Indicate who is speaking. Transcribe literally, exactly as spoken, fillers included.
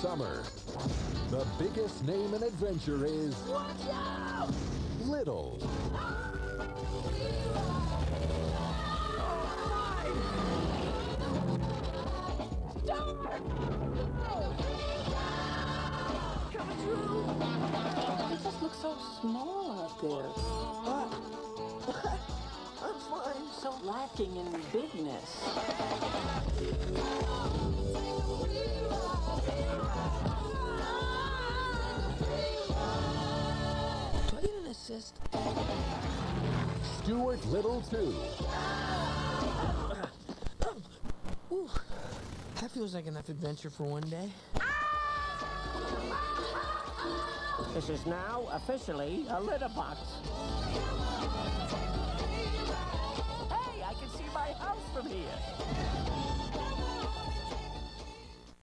Speaker 1: summer. The biggest name in adventure is...
Speaker 2: Watch out!
Speaker 1: Little.
Speaker 2: Coming through!
Speaker 3: It just looks so small out there.
Speaker 2: I'm fine.
Speaker 3: So lacking in bigness.
Speaker 2: Do I get an assist?
Speaker 1: Stuart Little two.
Speaker 2: Ooh, that feels like enough adventure for one day.
Speaker 4: This is now officially a litter box.